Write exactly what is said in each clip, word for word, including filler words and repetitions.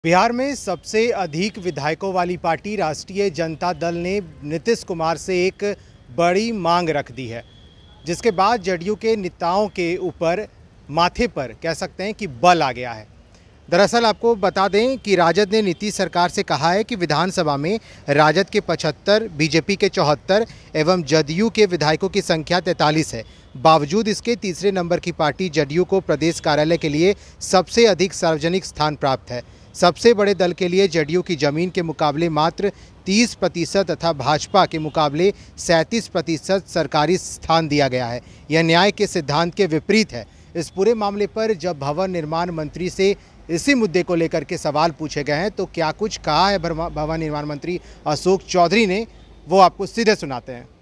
बिहार में सबसे अधिक विधायकों वाली पार्टी राष्ट्रीय जनता दल ने नीतीश कुमार से एक बड़ी मांग रख दी है, जिसके बाद जदयू के नेताओं के ऊपर माथे पर कह सकते हैं कि बल आ गया है। दरअसल आपको बता दें कि राजद ने नीतीश सरकार से कहा है कि विधानसभा में राजद के पचहत्तर, बीजेपी के चौहत्तर एवं जदयू के विधायकों की संख्या तैंतालीस है। बावजूद इसके तीसरे नंबर की पार्टी जदयू को प्रदेश कार्यालय के लिए सबसे अधिक सार्वजनिक स्थान प्राप्त है। सबसे बड़े दल के लिए जदयू की जमीन के मुकाबले मात्र तीस प्रतिशत तथा भाजपा के मुकाबले सैंतीस प्रतिशत सरकारी स्थान दिया गया है। यह न्याय के सिद्धांत के विपरीत है। इस पूरे मामले पर जब भवन निर्माण मंत्री से इसी मुद्दे को लेकर के सवाल पूछे गए हैं तो क्या कुछ कहा है भवन निर्माण मंत्री अशोक चौधरी ने, वो आपको सीधे सुनाते हैं।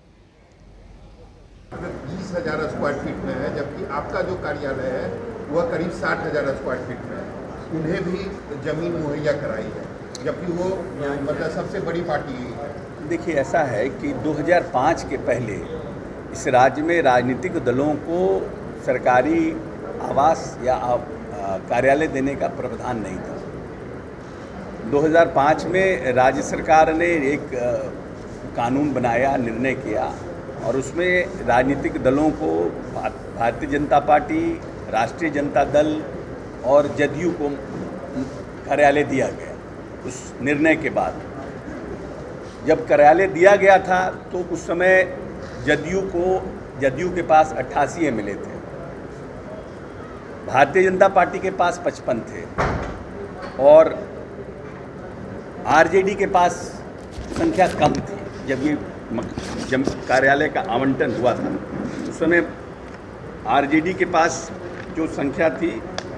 बीस हजार स्क्वायर फीट में है, जबकि आपका जो कार्यालय है वह करीब साठ हजार स्क्वायर फीट में है। उन्हें भी जमीन मुहैया कराई है, जबकि वो मतलब सबसे बड़ी पार्टी है। देखिए, ऐसा है कि दो हज़ार पाँच के पहले इस राज्य में राजनीतिक दलों को सरकारी आवास या कार्यालय देने का प्रावधान नहीं था। दो हज़ार पाँच में राज्य सरकार ने एक कानून बनाया, निर्णय किया और उसमें राजनीतिक दलों को भारतीय जनता पार्टी, राष्ट्रीय जनता दल और जदयू को कार्यालय दिया गया। उस निर्णय के बाद जब कार्यालय दिया गया था तो उस समय जदयू को जदयू के पास अट्ठासी एम एल ए थे, भारतीय जनता पार्टी के पास पचपन थे और आरजेडी के पास संख्या कम थी। जब ये जब कार्यालय का आवंटन हुआ था उस समय आरजेडी के पास जो संख्या थी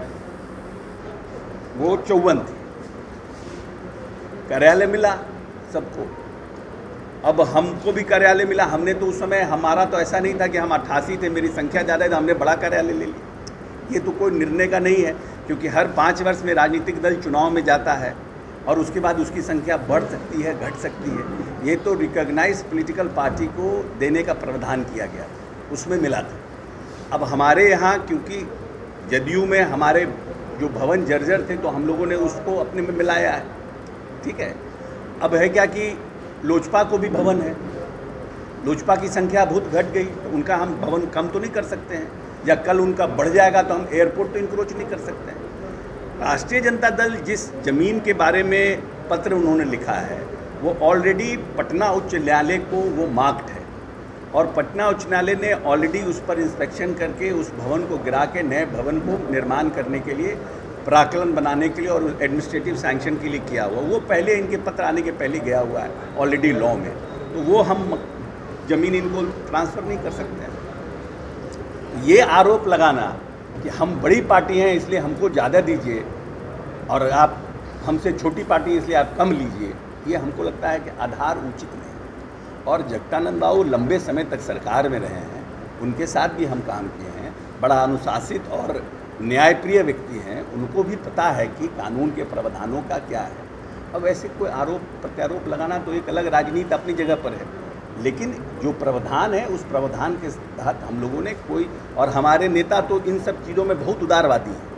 वो चौवन थी। कार्यालय मिला सबको, अब हमको भी कार्यालय मिला। हमने तो उस समय, हमारा तो ऐसा नहीं था कि हम अट्ठासी थे, मेरी संख्या ज़्यादा है तो हमने बड़ा कार्यालय ले लिया। ये तो कोई निर्णय का नहीं है, क्योंकि हर पाँच वर्ष में राजनीतिक दल चुनाव में जाता है और उसके बाद उसकी संख्या बढ़ सकती है, घट सकती है। ये तो रिकॉग्नाइज पॉलिटिकल पार्टी को देने का प्रावधान किया गया, उसमें मिला था। अब हमारे यहाँ क्योंकि जदयू में हमारे जो भवन जर्जर थे तो हम लोगों ने उसको अपने में मिलाया है, ठीक है। अब है क्या कि लोजपा को भी भवन है, लोजपा की संख्या बहुत घट गई तो उनका हम भवन कम तो नहीं कर सकते हैं, या कल उनका बढ़ जाएगा तो हम एयरपोर्ट तो इंक्रोच नहीं कर सकते हैं। राष्ट्रीय जनता दल जिस जमीन के बारे में पत्र उन्होंने लिखा है वो ऑलरेडी पटना उच्च न्यायालय को वो मार्क्ड है और पटना उच्च न्यायालय ने ऑलरेडी उस पर इंस्पेक्शन करके उस भवन को गिरा के नए भवन को निर्माण करने के लिए, प्राक्कलन बनाने के लिए और एडमिनिस्ट्रेटिव सैंक्शन के लिए किया हुआ। वो पहले इनके पत्र आने के पहले गया हुआ है ऑलरेडी लॉ में, तो वो हम ज़मीन इनको ट्रांसफ़र नहीं कर सकते हैं। ये आरोप लगाना कि हम बड़ी पार्टी हैं इसलिए हमको ज़्यादा दीजिए और आप हमसे छोटी पार्टी इसलिए आप कम लीजिए, ये हमको लगता है कि आधार उचित नहीं। और जगदानंद बाबू लंबे समय तक सरकार में रहे हैं, उनके साथ भी हम काम किए हैं, बड़ा अनुशासित और न्यायप्रिय व्यक्ति हैं, उनको भी पता है कि कानून के प्रावधानों का क्या है। अब ऐसे कोई आरोप प्रत्यारोप लगाना तो एक अलग राजनीति अपनी जगह पर है, लेकिन जो प्रावधान है उस प्रावधान के तहत हम लोगों ने कोई, और हमारे नेता तो इन सब चीज़ों में बहुत उदारवादी हैं।